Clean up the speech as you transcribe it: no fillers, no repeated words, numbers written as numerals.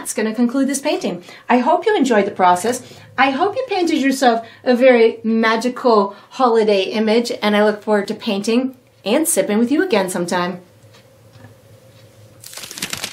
that's going to conclude this painting. I hope you enjoyed the process. I hope you painted yourself a very magical holiday image, and I look forward to painting and sipping with you again sometime.